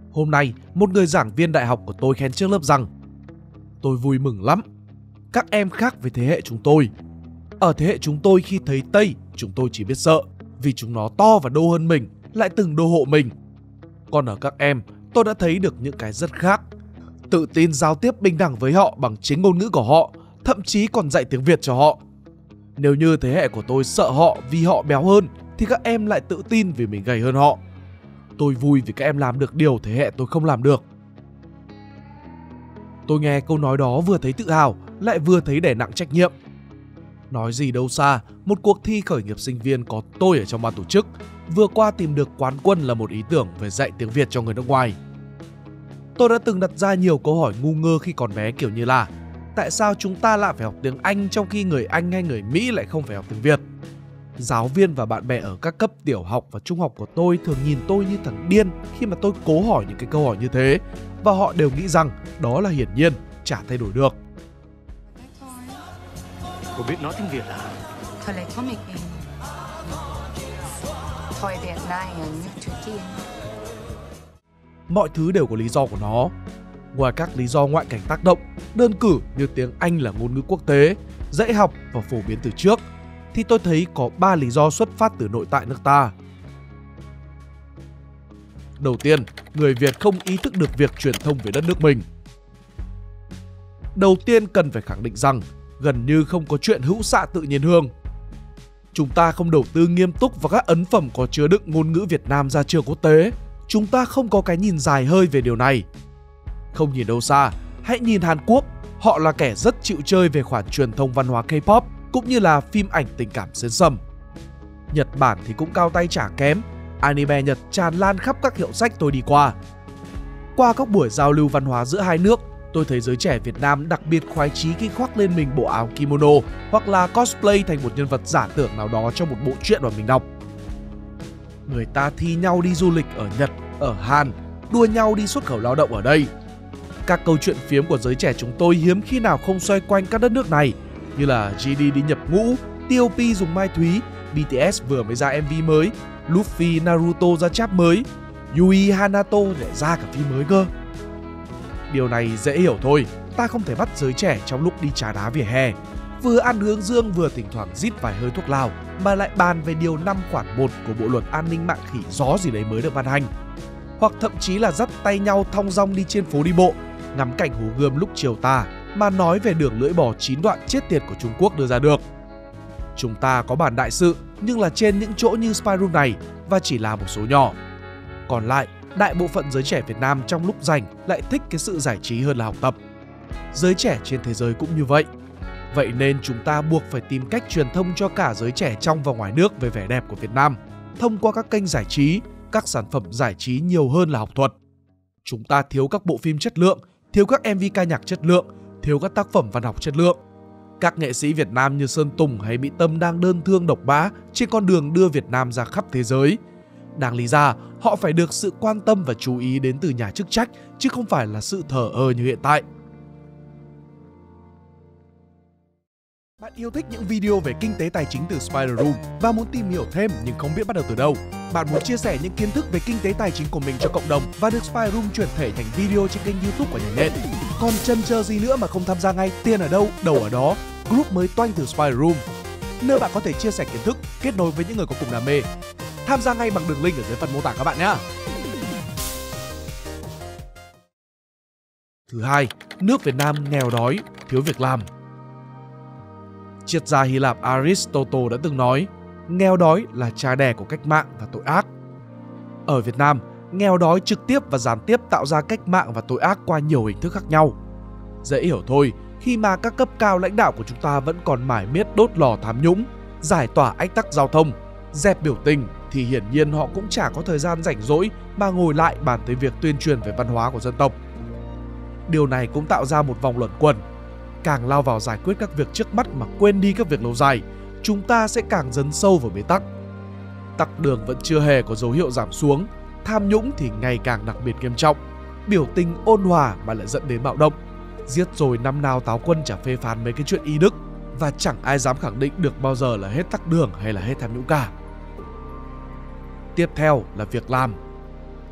Hôm nay, một người giảng viên đại học của tôi khen trước lớp rằng: tôi vui mừng lắm. Các em khác với thế hệ chúng tôi. Ở thế hệ chúng tôi khi thấy Tây, chúng tôi chỉ biết sợ vì chúng nó to và đô hơn mình, lại từng đô hộ mình. Còn ở các em, tôi đã thấy được những cái rất khác. Tự tin giao tiếp bình đẳng với họ bằng chính ngôn ngữ của họ, thậm chí còn dạy tiếng Việt cho họ. Nếu như thế hệ của tôi sợ họ vì họ béo hơn, thì các em lại tự tin vì mình gầy hơn họ. Tôi vui vì các em làm được điều thế hệ tôi không làm được. Tôi nghe câu nói đó vừa thấy tự hào, lại vừa thấy đè nặng trách nhiệm. Nói gì đâu xa, một cuộc thi khởi nghiệp sinh viên có tôi ở trong ban tổ chức, vừa qua tìm được quán quân là một ý tưởng về dạy tiếng Việt cho người nước ngoài. Tôi đã từng đặt ra nhiều câu hỏi ngu ngơ khi còn bé, kiểu như là: tại sao chúng ta lại phải học tiếng Anh trong khi người Anh hay người Mỹ lại không phải học tiếng Việt? Giáo viên và bạn bè ở các cấp tiểu học và trung học của tôi thường nhìn tôi như thằng điên khi mà tôi cố hỏi những cái câu hỏi như thế, và họ đều nghĩ rằng đó là hiển nhiên, chả thay đổi được. Cô biết nói tiếng Việt à? Thôi lại có mình thôi Việt Nam Triều Tiên. Mọi thứ đều có lý do của nó. Ngoài các lý do ngoại cảnh tác động, đơn cử như tiếng Anh là ngôn ngữ quốc tế, dễ học và phổ biến từ trước, thì tôi thấy có 3 lý do xuất phát từ nội tại nước ta. Đầu tiên, người Việt không ý thức được việc truyền thông về đất nước mình. Đầu tiên cần phải khẳng định rằng gần như không có chuyện hữu xạ tự nhiên hương. Chúng ta không đầu tư nghiêm túc vào các ấn phẩm có chứa đựng ngôn ngữ Việt Nam ra trường quốc tế. Chúng ta không có cái nhìn dài hơi về điều này. Không nhìn đâu xa, hãy nhìn Hàn Quốc. Họ là kẻ rất chịu chơi về khoản truyền thông văn hóa K-pop cũng như là phim ảnh tình cảm xến sầm. Nhật Bản thì cũng cao tay chả kém. Anime Nhật tràn lan khắp các hiệu sách tôi đi qua. Qua các buổi giao lưu văn hóa giữa hai nước, tôi thấy giới trẻ Việt Nam đặc biệt khoái chí khi khoác lên mình bộ áo kimono hoặc là cosplay thành một nhân vật giả tưởng nào đó trong một bộ truyện mà mình đọc. Người ta thi nhau đi du lịch ở Nhật, ở Hàn, đua nhau đi xuất khẩu lao động ở đây. Các câu chuyện phiếm của giới trẻ chúng tôi hiếm khi nào không xoay quanh các đất nước này, như là GD đi nhập ngũ, TOP dùng Mai Thúy, BTS vừa mới ra MV mới, Luffy Naruto ra chap mới, Yui Hanato lại ra cả phim mới cơ. Điều này dễ hiểu thôi, ta không thể bắt giới trẻ trong lúc đi trà đá vỉa hè, vừa ăn hướng dương vừa thỉnh thoảng rít vài hơi thuốc lào, mà lại bàn về điều 5 khoản 1 của bộ luật an ninh mạng khỉ gió gì đấy mới được ban hành. Hoặc thậm chí là dắt tay nhau thong dong đi trên phố đi bộ, ngắm cảnh Hồ Gươm lúc chiều tà, mà nói về đường lưỡi bò 9 đoạn chết tiệt của Trung Quốc đưa ra được. Chúng ta có bản đại sự, nhưng là trên những chỗ như Spy Room này, và chỉ là một số nhỏ. Còn lại, đại bộ phận giới trẻ Việt Nam trong lúc rảnh lại thích cái sự giải trí hơn là học tập. Giới trẻ trên thế giới cũng như vậy. Vậy nên chúng ta buộc phải tìm cách truyền thông cho cả giới trẻ trong và ngoài nước về vẻ đẹp của Việt Nam, thông qua các kênh giải trí, các sản phẩm giải trí nhiều hơn là học thuật. Chúng ta thiếu các bộ phim chất lượng, thiếu các MV ca nhạc chất lượng, thiếu các tác phẩm văn học chất lượng. Các nghệ sĩ Việt Nam như Sơn Tùng hay Mỹ Tâm đang đơn thương độc mã trên con đường đưa Việt Nam ra khắp thế giới. Đáng lý ra, họ phải được sự quan tâm và chú ý đến từ nhà chức trách, chứ không phải là sự thờ ơ như hiện tại. Bạn yêu thích những video về kinh tế tài chính từ Spider Room và muốn tìm hiểu thêm nhưng không biết bắt đầu từ đâu? Bạn muốn chia sẻ những kiến thức về kinh tế tài chính của mình cho cộng đồng và được Spider Room chuyển thể thành video trên kênh YouTube của nhà nhện? Còn chần chờ gì nữa mà không tham gia ngay? Tiền ở đâu, đầu ở đó. Group mới toanh từ Spider Room, nơi bạn có thể chia sẻ kiến thức, kết nối với những người có cùng đam mê. Tham gia ngay bằng đường link ở dưới phần mô tả các bạn nhé. Thứ hai, nước Việt Nam nghèo đói, thiếu việc làm. Triết gia Hy Lạp Aristotle đã từng nói, nghèo đói là cha đẻ của cách mạng và tội ác. Ở Việt Nam, nghèo đói trực tiếp và gián tiếp tạo ra cách mạng và tội ác qua nhiều hình thức khác nhau. Dễ hiểu thôi, khi mà các cấp cao lãnh đạo của chúng ta vẫn còn mải miết đốt lò tham nhũng, giải tỏa ách tắc giao thông, dẹp biểu tình, thì hiển nhiên họ cũng chả có thời gian rảnh rỗi mà ngồi lại bàn tới việc tuyên truyền về văn hóa của dân tộc. Điều này cũng tạo ra một vòng luẩn quẩn. Càng lao vào giải quyết các việc trước mắt mà quên đi các việc lâu dài, chúng ta sẽ càng dấn sâu vào bế tắc. Tắc đường vẫn chưa hề có dấu hiệu giảm xuống, tham nhũng thì ngày càng đặc biệt nghiêm trọng, biểu tình ôn hòa mà lại dẫn đến bạo động. Giết rồi năm nào táo quân chả phê phán mấy cái chuyện y đức, và chẳng ai dám khẳng định được bao giờ là hết tắc đường hay là hết tham nhũng cả. Tiếp theo là việc làm.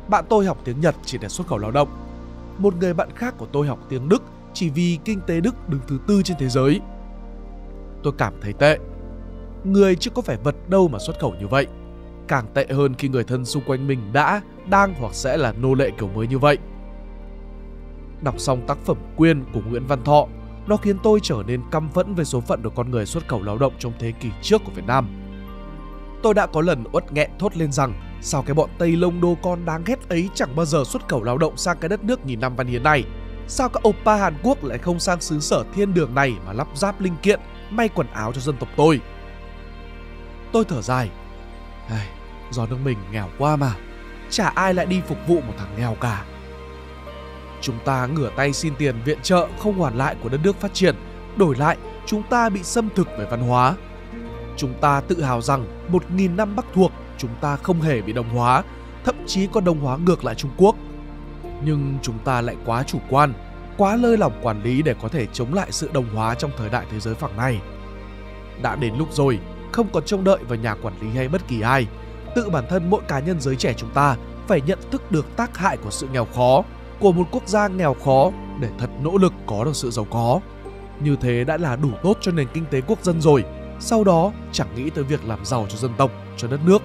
Bạn tôi học tiếng Nhật chỉ để xuất khẩu lao động. Một người bạn khác của tôi học tiếng Đức chỉ vì kinh tế Đức đứng thứ 4 trên thế giới. Tôi cảm thấy tệ. Người chứ có phải vật đâu mà xuất khẩu như vậy. Càng tệ hơn khi người thân xung quanh mình đã, đang hoặc sẽ là nô lệ kiểu mới như vậy. Đọc xong tác phẩm Quyên của Nguyễn Văn Thọ, nó khiến tôi trở nên căm phẫn về số phận của con người xuất khẩu lao động trong thế kỷ trước của Việt Nam. Tôi đã có lần uất nghẹn thốt lên rằng sao cái bọn Tây Lông đô con đáng ghét ấy chẳng bao giờ xuất khẩu lao động sang cái đất nước nghìn năm văn hiến này. Sao các oppa Hàn Quốc lại không sang xứ sở thiên đường này mà lắp ráp linh kiện, may quần áo cho dân tộc tôi. Tôi thở dài. Do nước mình nghèo quá mà, chả ai lại đi phục vụ một thằng nghèo cả. Chúng ta ngửa tay xin tiền viện trợ không hoàn lại của đất nước phát triển, đổi lại chúng ta bị xâm thực về văn hóa. Chúng ta tự hào rằng 1000 năm Bắc thuộc chúng ta không hề bị đồng hóa, thậm chí còn đồng hóa ngược lại Trung Quốc. Nhưng chúng ta lại quá chủ quan, quá lơi lỏng quản lý để có thể chống lại sự đồng hóa trong thời đại thế giới phẳng này. Đã đến lúc rồi, không còn trông đợi vào nhà quản lý hay bất kỳ ai. Tự bản thân mỗi cá nhân giới trẻ chúng ta phải nhận thức được tác hại của sự nghèo khó, của một quốc gia nghèo khó để thật nỗ lực có được sự giàu có. Như thế đã là đủ tốt cho nền kinh tế quốc dân rồi. Sau đó chẳng nghĩ tới việc làm giàu cho dân tộc, cho đất nước.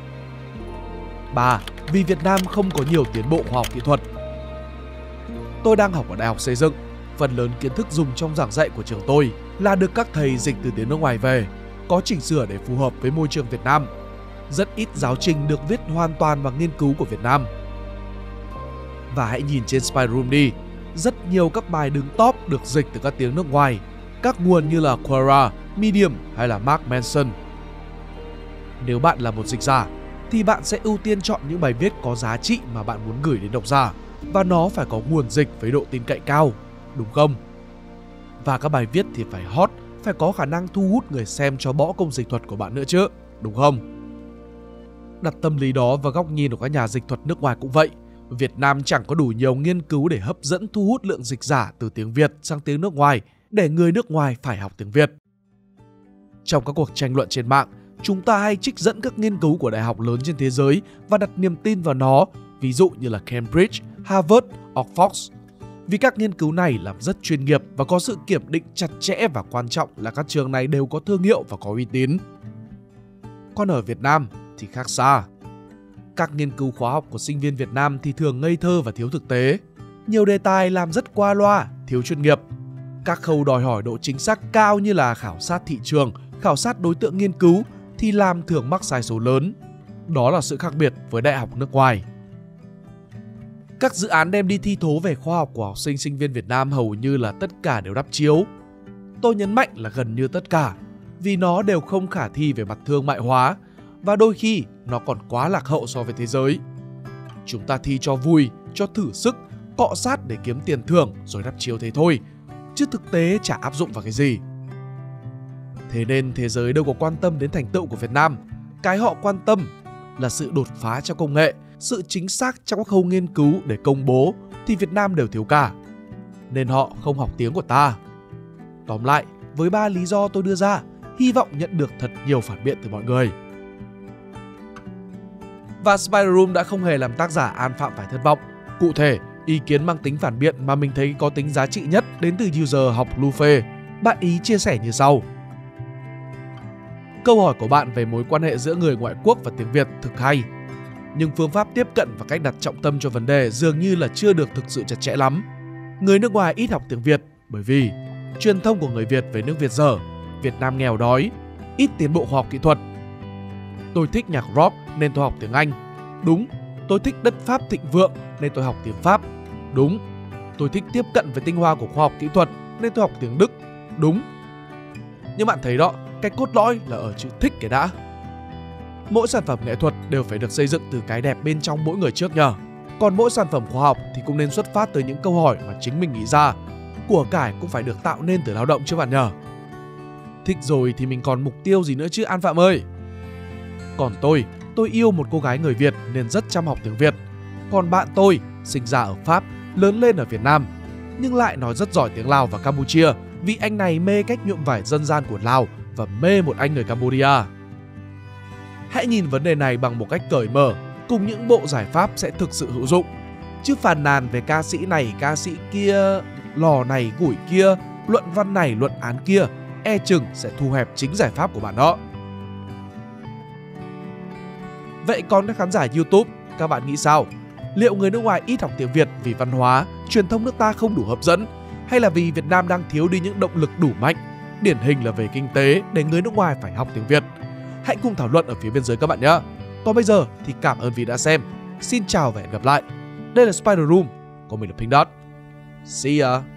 3. Vì Việt Nam không có nhiều tiến bộ khoa học kỹ thuật. Tôi đang học ở Đại học Xây dựng. Phần lớn kiến thức dùng trong giảng dạy của trường tôi là được các thầy dịch từ tiếng nước ngoài về, có chỉnh sửa để phù hợp với môi trường Việt Nam. Rất ít giáo trình được viết hoàn toàn bằng nghiên cứu của Việt Nam. Và hãy nhìn trên Spyroom đi, rất nhiều các bài đứng top được dịch từ các tiếng nước ngoài, các nguồn như là Quora, Medium hay là Mark Manson. Nếu bạn là một dịch giả, thì bạn sẽ ưu tiên chọn những bài viết có giá trị mà bạn muốn gửi đến độc giả, và nó phải có nguồn dịch với độ tin cậy cao, đúng không? Và các bài viết thì phải hot, phải có khả năng thu hút người xem cho bỏ công dịch thuật của bạn nữa chứ, đúng không? Đặt tâm lý đó vào góc nhìn của các nhà dịch thuật nước ngoài cũng vậy. Việt Nam chẳng có đủ nhiều nghiên cứu để hấp dẫn thu hút lượng dịch giả từ tiếng Việt sang tiếng nước ngoài để người nước ngoài phải học tiếng Việt. Trong các cuộc tranh luận trên mạng, chúng ta hay trích dẫn các nghiên cứu của đại học lớn trên thế giới và đặt niềm tin vào nó, ví dụ như là Cambridge, Harvard, Oxford. Vì các nghiên cứu này làm rất chuyên nghiệp và có sự kiểm định chặt chẽ, và quan trọng là các trường này đều có thương hiệu và có uy tín. Còn ở Việt Nam thì khác xa. Các nghiên cứu khoa học của sinh viên Việt Nam thì thường ngây thơ và thiếu thực tế. Nhiều đề tài làm rất qua loa, thiếu chuyên nghiệp. Các khâu đòi hỏi độ chính xác cao như là khảo sát thị trường, khảo sát đối tượng nghiên cứu thì làm thường mắc sai số lớn. Đó là sự khác biệt với đại học nước ngoài. Các dự án đem đi thi thố về khoa học của học sinh sinh viên Việt Nam hầu như là tất cả đều đắp chiếu. Tôi nhấn mạnh là gần như tất cả, vì nó đều không khả thi về mặt thương mại hóa, và đôi khi nó còn quá lạc hậu so với thế giới. Chúng ta thi cho vui, cho thử sức, cọ sát để kiếm tiền thưởng rồi đắp chiếu thế thôi, chứ thực tế chả áp dụng vào cái gì. Thế nên thế giới đâu có quan tâm đến thành tựu của Việt Nam. Cái họ quan tâm là sự đột phá trong công nghệ, sự chính xác trong các khâu nghiên cứu để công bố thì Việt Nam đều thiếu cả. Nên họ không học tiếng của ta. Tóm lại, với 3 lý do tôi đưa ra, hy vọng nhận được thật nhiều phản biện từ mọi người. Và Spyroom đã không hề làm tác giả An Phạm phải thất vọng. Cụ thể, ý kiến mang tính phản biện mà mình thấy có tính giá trị nhất đến từ user học Lufe. Bạn ý chia sẻ như sau. Câu hỏi của bạn về mối quan hệ giữa người ngoại quốc và tiếng Việt thực hay. Nhưng phương pháp tiếp cận và cách đặt trọng tâm cho vấn đề dường như là chưa được thực sự chặt chẽ lắm. Người nước ngoài ít học tiếng Việt bởi vì truyền thông của người Việt về nước Việt dở, Việt Nam nghèo đói, ít tiến bộ khoa học kỹ thuật. Tôi thích nhạc rock nên tôi học tiếng Anh. Đúng. Tôi thích đất Pháp thịnh vượng nên tôi học tiếng Pháp. Đúng. Tôi thích tiếp cận với tinh hoa của khoa học kỹ thuật nên tôi học tiếng Đức. Đúng. Nhưng bạn thấy đó, cái cốt lõi là ở chữ thích cái đã. Mỗi sản phẩm nghệ thuật đều phải được xây dựng từ cái đẹp bên trong mỗi người trước nhờ. Còn mỗi sản phẩm khoa học thì cũng nên xuất phát từ những câu hỏi mà chính mình nghĩ ra. Của cải cũng phải được tạo nên từ lao động chứ bạn nhờ. Thích rồi thì mình còn mục tiêu gì nữa chứ An Phạm ơi. Còn tôi yêu một cô gái người Việt nên rất chăm học tiếng Việt. Còn bạn tôi sinh ra ở Pháp, lớn lên ở Việt Nam, nhưng lại nói rất giỏi tiếng Lào và Campuchia vì anh này mê cách nhuộm vải dân gian của Lào và mê một anh người Cambodia. Hãy nhìn vấn đề này bằng một cách cởi mở, cùng những bộ giải pháp sẽ thực sự hữu dụng. Chứ phàn nàn về ca sĩ này, ca sĩ kia, lò này, gủi kia, luận văn này, luận án kia, e chừng sẽ thu hẹp chính giải pháp của bạn đó. Vậy còn các khán giả YouTube, các bạn nghĩ sao? Liệu người nước ngoài ít học tiếng Việt vì văn hóa, truyền thông nước ta không đủ hấp dẫn, hay là vì Việt Nam đang thiếu đi những động lực đủ mạnh, điển hình là về kinh tế để người nước ngoài phải học tiếng Việt? Hãy cùng thảo luận ở phía bên dưới các bạn nhé. Còn bây giờ thì cảm ơn vì đã xem. Xin chào và hẹn gặp lại. Đây là Spider Room, còn mình là Pink Dot. See ya!